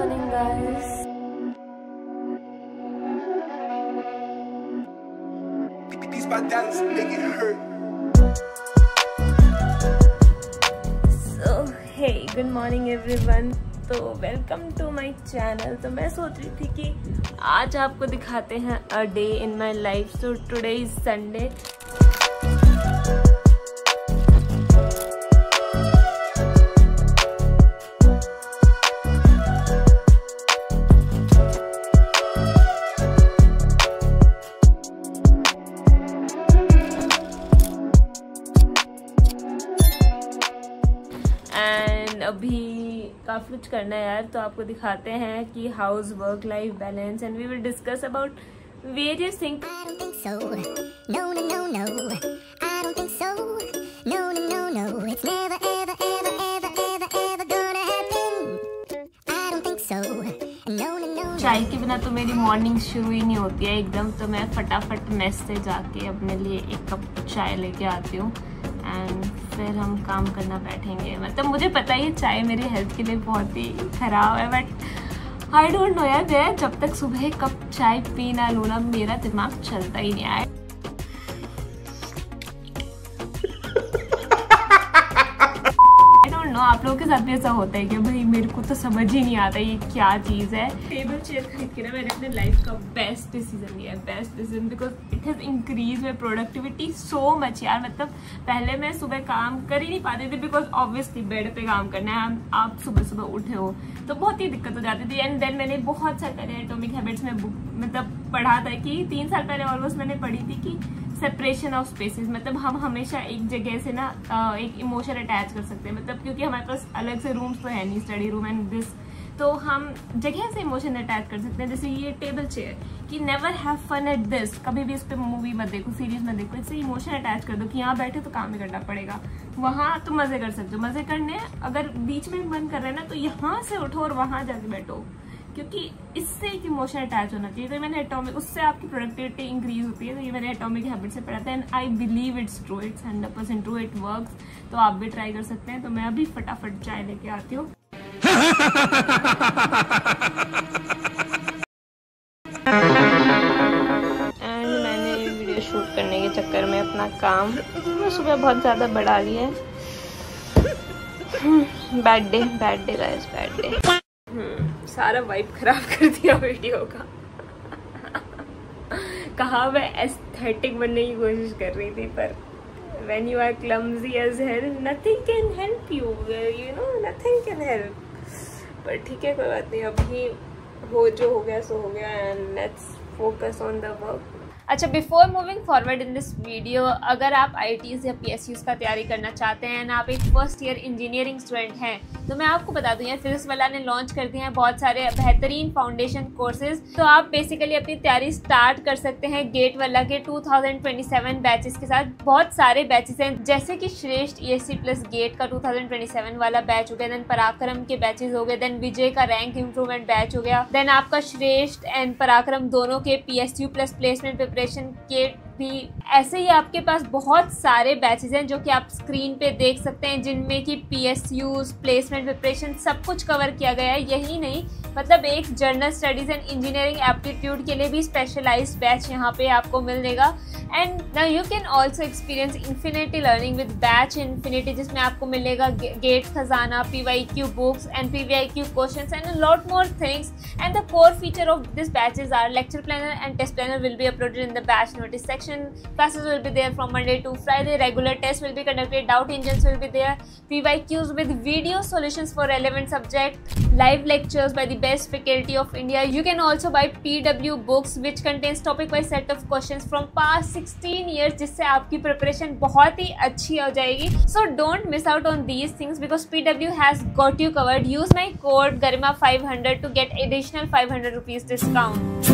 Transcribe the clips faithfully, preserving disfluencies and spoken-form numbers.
morning, guys. These my dance make it hurt. So hey, good morning everyone. तो welcome to my channel. तो मैं सोच रही थी कि आज आपको दिखाते हैं a day in my life. So today is Sunday. And अभी काफ़ी कुछ करना है यार, तो आपको दिखाते हैं कि house work life balance and we will discuss about various things. चाय के बिना तो मेरी मॉर्निंग शुरू ही नहीं होती है एकदम, तो मैं फटाफट मेस से जाके अपने लिए एक कप चाय लेके आती हूँ एंड फिर हम काम करना बैठेंगे। मतलब मुझे पता ही है चाय मेरी हेल्थ के लिए बहुत ही ख़राब है, बट आई डोंट नो यार, मैं जब तक सुबह एक कप चाय पी ना लूँ ना मेरा दिमाग चलता ही नहीं आया। आप लोगों के साथ भी ऐसा होता है कि भाई मेरे को तो समझ ही नहीं आता ये क्या चीज़ है। टेबल चेयर खरीद के ना मैंने अपने लाइफ का बेस्ट डिसीजन लिया है, best decision, because it has increase my productivity so much यार। मतलब पहले मैं सुबह काम कर ही नहीं पाती थी बिकॉज ऑब्वियसली बेड पे काम करना है, आप सुबह सुबह उठे हो तो बहुत ही दिक्कत हो जाती थी। एंड देन मैंने बहुत साल पहले एटॉमिक हैबिट्स में बुक मतलब पढ़ा था कि तीन साल पहले ऑलमोस्ट मैंने पढ़ी थी कि सेपरेशन ऑफ स्पेसेस, मतलब हम हमेशा एक जगह से ना एक इमोशन अटैच कर सकते हैं। मतलब क्योंकि हमारे पास अलग से रूम्स तो है नहीं, स्टडी रूम एंड दिस, तो हम जगह से इमोशन अटैच कर सकते हैं। जैसे ये टेबल चेयर कि never have fun at this, कभी भी इस पे मूवी मत देखो, सीरीज मत देखो, इससे इमोशन अटैच कर दो कि यहाँ बैठे तो काम भी करना पड़ेगा, वहाँ तो मजे कर सकते हो। मजे करने अगर बीच में मन कर रहे हैं ना तो यहाँ से उठो और वहाँ जाके बैठो, क्योंकि इससे एक इमोशन अटैच होना चाहिए। तो मैंने एटॉमिक, उससे आपकी प्रोडक्टिविटी इंक्रीज होती है, तो ये मैंने एटॉमिक हैबिट से पढ़ा था and I believe it's true, it's hundred percent true, it works. तो आप भी ट्राई कर सकते हैं। तो मैं अभी फटाफट चाय लेके आती हूँ। एंड मैंने वीडियो शूट करने के चक्कर में अपना काम मैं सुबह बहुत ज़्यादा बढ़ा लिया है। Bad day, bad day guys, bad day. सारा वाइब खराब कर दिया वीडियो का। कहा मैं एस्थेटिक बनने की कोशिश कर रही थी, पर when you are clumsy as hell, nothing can help you, you know, nothing can help। पर ठीक है, कोई बात नहीं, अभी हो जो हो गया सो हो गया and let's focus on the work. अच्छा, before moving forward in this video, अगर आप आई टीज़ या पी एस यूज़ का तैयारी करना चाहते हैं ना, आप एक फर्स्ट ईयर इंजीनियरिंग स्टूडेंट हैं, तो मैं आपको बता दूं यार, फिजिक्स वाला ने लॉन्च कर दिए हैं बहुत सारे बेहतरीन फाउंडेशन कोर्सेज। तो आप बेसिकली अपनी तैयारी स्टार्ट कर सकते हैं गेट वाला के two thousand twenty seven batches के साथ। बहुत सारे बैचेस हैं, जैसे कि Shreshth E S C plus GATE का टू थाउजेंड ट्वेंटी सेवन वाला बैच हो गया, देन पराक्रम के बैचेस हो गए, देन विजय का रैंक इंप्रूवमेंट बैच हो गया, देन आपका श्रेष्ठ एंड पराक्रम दोनों के P S U plus placement preparation के भी। ऐसे ही आपके पास बहुत सारे बैचेस हैं जो कि आप स्क्रीन पे देख सकते हैं, जिनमें कि P S Us, placement preparation सब कुछ कवर किया गया है। यही नहीं, मतलब एक general studies and engineering aptitude के लिए भी स्पेशलाइज्ड बैच यहाँ पे आपको मिलेगा। And now you can also experience infinity learning with batch infinity, जिसमें आपको मिलेगा गेट खजाना, P Y Q books and P V I Q questions and lot more things. And the core feature of this batches are lecture planner and test planner will be uploaded in the batch notice section. Classes will be there from Monday to Friday. Regular tests will be conducted. Doubt engines will be there. P Y Qs with video solutions for relevant subject. Live lectures by the best faculty of India. You can also buy P W books which contains topic-wise set of questions from past sixteen years, जिससे आपकी preparation बहुत ही अच्छी हो जाएगी. So don't miss out on these things because P W has got you covered. Use my code Garima five hundred to get additional five hundred rupees discount.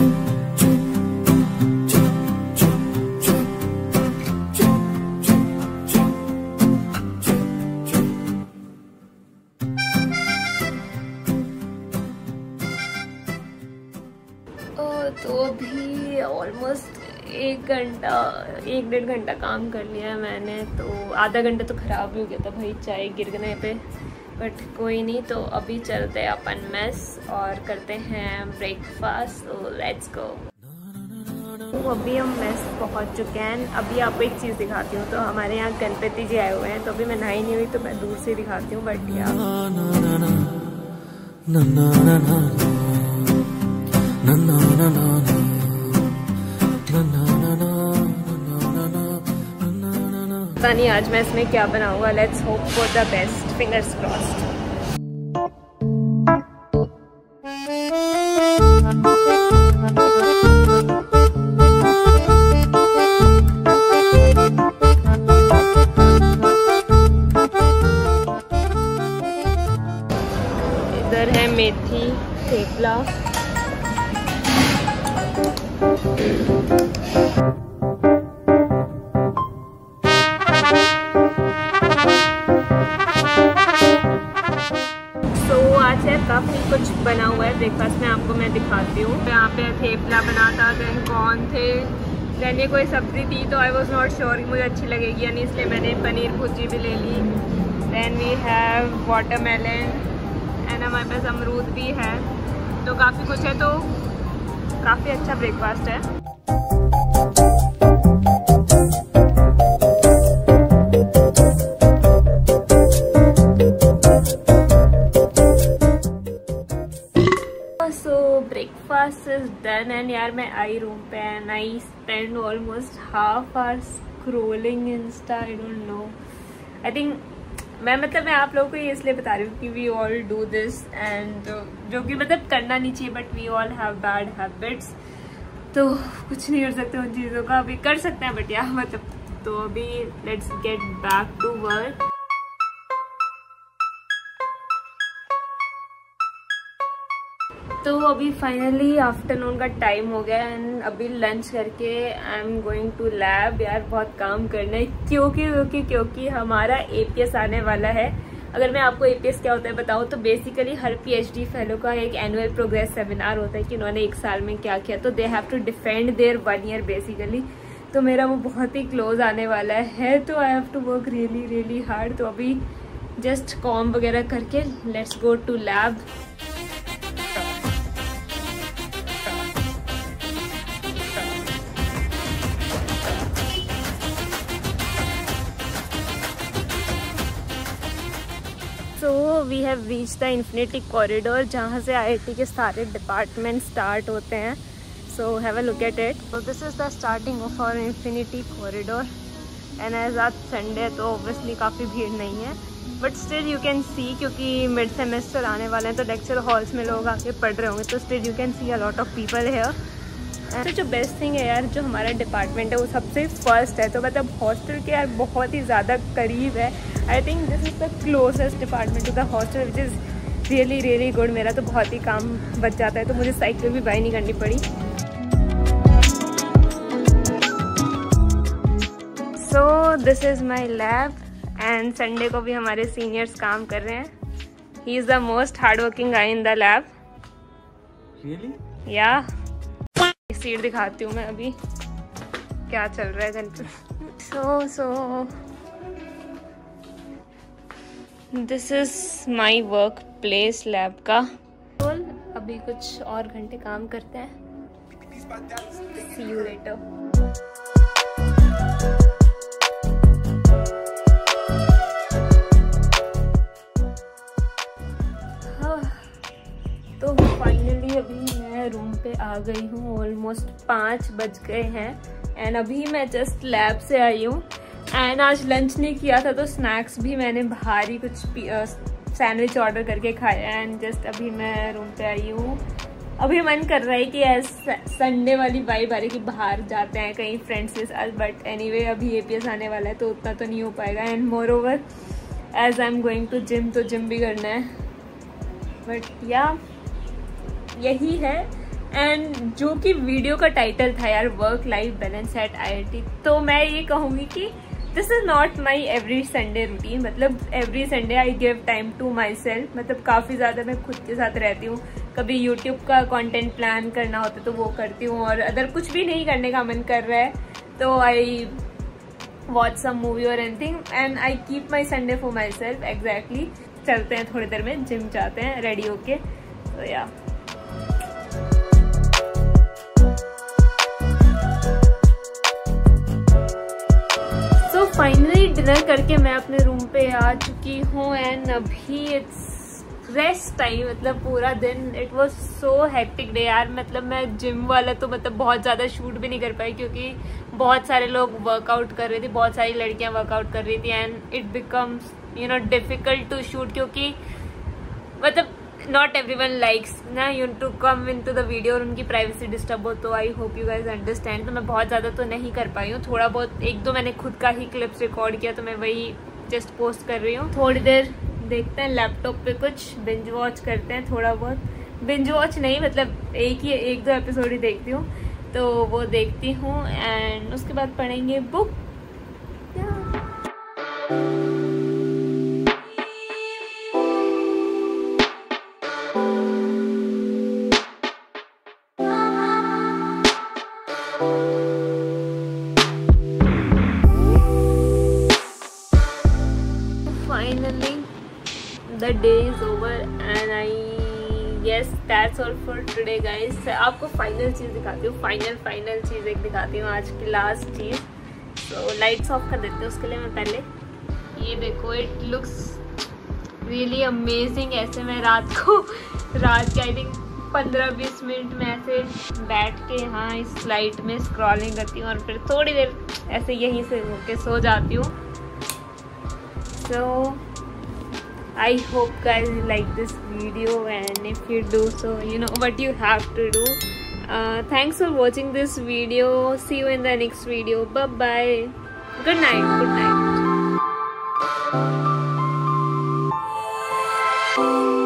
तो अभी almost एक घंटा एक डेढ़ घंटा काम कर लिया है मैंने, तो आधा घंटा तो ख़राब ही हो गया था भाई चाय गिरने पे। बट कोई नहीं। तो अभी चलते हैं अपन मेस और करते हैं ब्रेकफास्ट। So let's go. तो अभी हम मेस पहुंच चुके हैं। अभी आपको एक चीज़ दिखाती हूँ। तो हमारे यहाँ गणपति जी आए हुए हैं, तो अभी मैं नहाई नहीं हुई तो मैं दूर से दिखाती हूँ। बट यार पता नहीं आज मैं इसमें क्या बनाऊंगा। Let's hope for the best, fingers crossed. इधर है मेथी थेपला। काफ़ी कुछ बना हुआ है ब्रेकफास्ट में, आपको मैं दिखाती हूँ। यहाँ पे थेपला बना था, देन कॉर्न थे, देन ये कोई सब्ज़ी थी तो आई वॉज नॉट श्योर कि मुझे अच्छी लगेगी यानी, इसलिए मैंने पनीर भुर्जी भी ले ली। Then we have watermelon and हमारे पास अमरूद भी है। तो काफ़ी कुछ है, तो काफ़ी अच्छा ब्रेकफास्ट है। ब्रेकफास्ट इज डन एंड यार मैं आई रूम पे and I spend almost half hour scrolling insta. I don't know, I think मैं मतलब मैं आप लोगों को ये इसलिए बता रही हूँ कि we all do this and जो कि मतलब करना नहीं चाहिए, but we all have bad habits. तो कुछ नहीं कर सकते उन चीज़ों का, अभी कर सकते हैं बट यार मतलब। तो अभी let's get back to work. तो अभी फाइनली आफ्टरनून का टाइम हो गया एंड अभी लंच करके I am going to lab. यार बहुत काम करना है क्योंकि क्योंकि क्योंकि हमारा एपीएस आने वाला है। अगर मैं आपको एपीएस क्या होता है बताऊँ तो बेसिकली हर पीएचडी फेलो का एक एनुअल प्रोग्रेस सेमिनार होता है कि उन्होंने एक साल में क्या किया, तो they have to defend their one year basically. तो मेरा वो बहुत ही क्लोज आने वाला है, तो I have to work really really hard. तो अभी जस्ट कॉम वगैरह करके let's go to lab. So we have reach the infinity corridor, जहाँ से आईआईटी के सारे डिपार्टमेंट स्टार्ट होते हैं। So have a look at it. So this is the starting of our infinity corridor and as आज Sunday तो obviously काफ़ी भीड़ नहीं है, but still you can see क्योंकि मिड सेमेस्टर आने वाले हैं तो लेक्चर हॉल्स में लोग आके पढ़ रहे होंगे, तो still you can see a lot of people here. तो जो बेस्ट थिंग है यार, जो हमारा डिपार्टमेंट है वो सबसे फर्स्ट है, तो मतलब हॉस्टल के यार बहुत ही ज़्यादा करीब है। I think this is the closest department to the hostel which is really really good. मेरा तो बहुत ही काम बच जाता है, तो मुझे साइकिल भी बाई नहीं करनी पड़ी। So this is my lab and Sunday को भी हमारे सीनियर्स काम कर रहे हैं। He is the most hard working guy in the lab. Really? या सीट दिखाती हूँ मैं अभी क्या चल रहा है घर पे। So so this is my work place lab का। अभी कुछ और घंटे काम करते हैं। See you later. तो फाइनली अभी मैं रूम पे आ गई हूँ। ऑलमोस्ट पाँच बज गए हैं एंड अभी मैं जस्ट लैब से आई हूँ एंड आज लंच नहीं किया था, तो स्नैक्स भी मैंने बाहर ही कुछ सैंडविच ऑर्डर करके खाया एंड जस्ट अभी मैं रूम पे आई हूँ। अभी मन कर रहा है कि एज संडे वाली वाइब आ रही कि बाहर जाते हैं कहीं फ्रेंड्स के साथ, बट एनीवे अभी एपीएस आने वाला है तो उतना तो नहीं हो पाएगा and moreover as I am going to gym, तो जिम भी करना है। बट या यही है एंड जो कि वीडियो का टाइटल था यार, work life balance at IIT, तो मैं ये कहूँगी कि this is not my every Sunday routine. मतलब every Sunday I give time to myself. मतलब काफ़ी ज़्यादा मैं खुद के साथ रहती हूँ। कभी यूट्यूब का कंटेंट प्लान करना होता है तो वो करती हूँ, और अगर कुछ भी नहीं करने का मन कर रहा है तो आई वॉच सम मूवी और anything, and I keep my Sunday for myself. Exactly, चलते हैं थोड़ी देर में, जिम जाते हैं रेडी होके। तो या सो फाइनली डिनर करके मैं अपने रूम पे आ चुकी हूँ, एंड अभी इट्स रेस्ट टाइम। मतलब पूरा दिन it was so hectic day यार। मतलब मैं जिम वाला तो मतलब बहुत ज़्यादा शूट भी नहीं कर पाई, क्योंकि बहुत सारे लोग वर्कआउट कर रही थी, बहुत सारी लड़कियां वर्कआउट कर रही थी, and it becomes you know difficult to shoot, क्योंकि मतलब नॉट एवरीवन लाइक्स ना you to come into the video और उनकी प्राइवेसी डिस्टर्ब हो। तो I hope you guys understand. तो मैं बहुत ज़्यादा तो नहीं कर पाई हूँ, थोड़ा बहुत एक दो मैंने खुद का ही क्लिप्स रिकॉर्ड किया, तो मैं वही जस्ट पोस्ट कर रही हूँ। थोड़ी देर देखते हैं लैपटॉप पे, कुछ बिंज वॉच करते हैं, थोड़ा बहुत बिंज वॉच नहीं, मतलब एक ही एक दो एपिसोड ही देखती हूँ, तो वो देखती हूँ, एंड उसके बाद पढ़ेंगे book. Finally the day is over and I yes that's all for today guys। आपको फाइनल चीज़ दिखाती हूँ, फाइनल फाइनल चीज़ एक दिखाती हूँ, आज की लास्ट चीज़। तो लाइट्स ऑफ कर देती हूँ उसके लिए मैं पहले। ये देखो, इट लुक्स रियली अमेजिंग। ऐसे मैं रात को रात के आई थिंक पंद्रह बीस मिनट में ऐसे बैठ के यहाँ इस लाइट में स्क्रॉलिंग करती हूँ, और फिर थोड़ी देर ऐसे यहीं से होके सो जाती हूँ। So I hope guys you like this video, and if you do so, you know what you have to do. Uh, thanks for watching this video. See you in the next video. Bye bye. Good night. Good night.